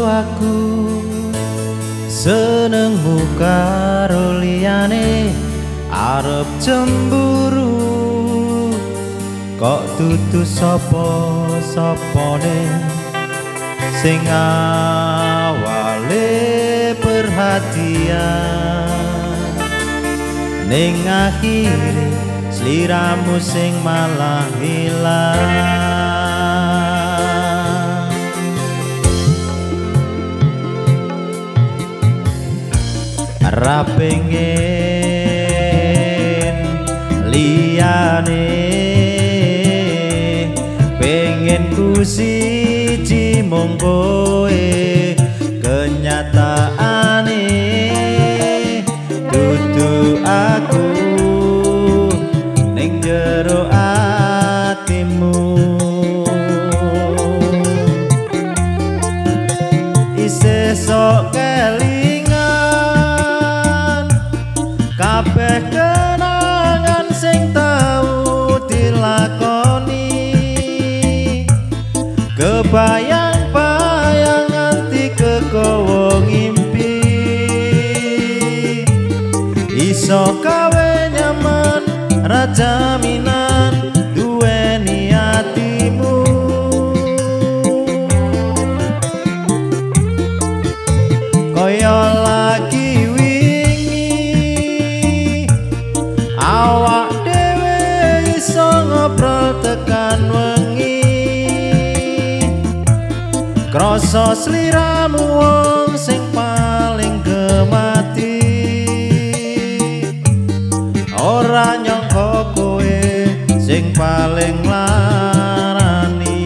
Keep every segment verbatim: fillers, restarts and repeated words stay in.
aku senengmu karo liyane arep cemburu kok dudu sapa-sapane sing awale perhatian ning akhire sliramu sing malah hilang. Ra pengen liyane pengen ku siji mung kowe kenyataane dudu aku ning jero atimu isih sok kelingan kabeh kenangan sing tau dilakoni kebayang-bayang nganti kekowo ngimpi iso gawe nyaman ra jaminan duweni atimu kaya lagi wingi awak dhewe iso ngobrol tekan wengi krasa sliramu wong sing paling gemati ora nyangka kowe sing paling larani.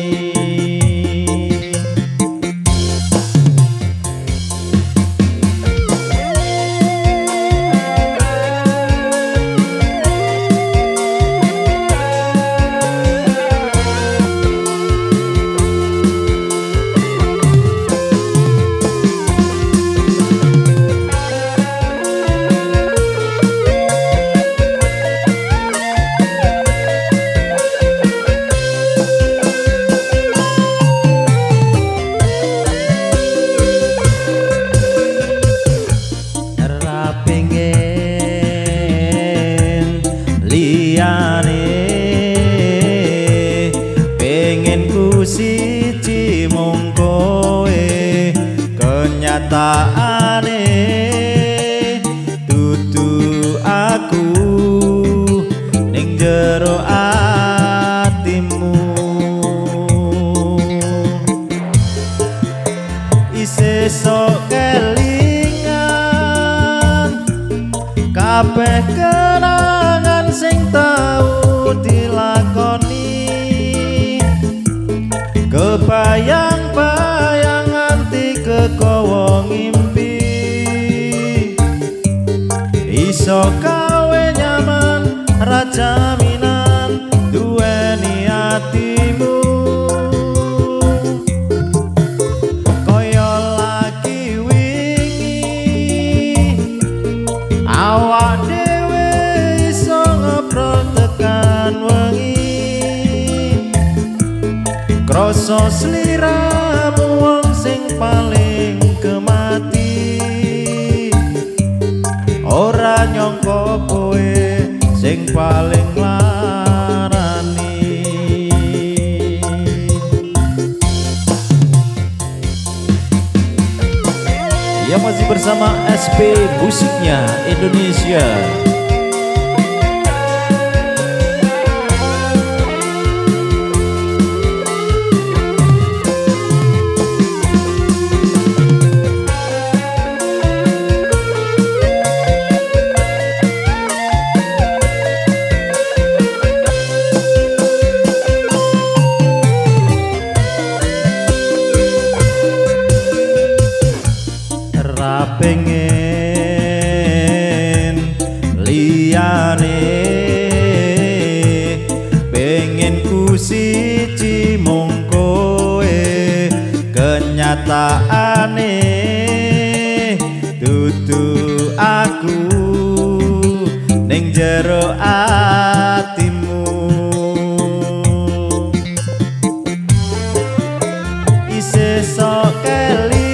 Pengen ku siji mung kowe kenyataane dudu aku ning jero atimu isih sok kelingan kabeh kenangan sing tau dilakoni kebayang-bayang nganti kekowo ngimpi iso gawe nyaman ra jaminan duweni atimu kaya lagi wingi awak dhewe iso ngobrol tekan wengi krasa sliramu wong sing paling gemati ora nyangka kowe sing paling larani. Ya masih bersama S P Musiknya Indonesia. Pengen liyane pengen ku siji mung kowe kenyataane dudu aku ning jero atimu isih sok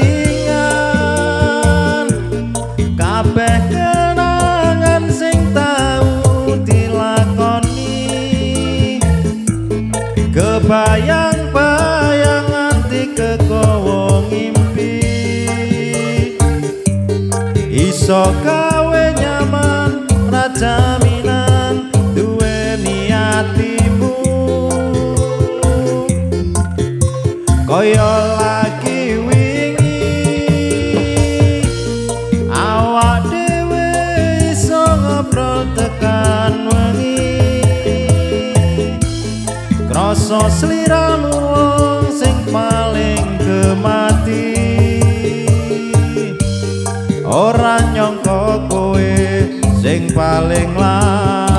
iso gawe nyaman rajaminan duweni atimu kaya lagi wingi awak dhewe iso ngobrol tekan wengi krasa sliramu wong sing paling gemati ora nyangka kowe sing paling lancar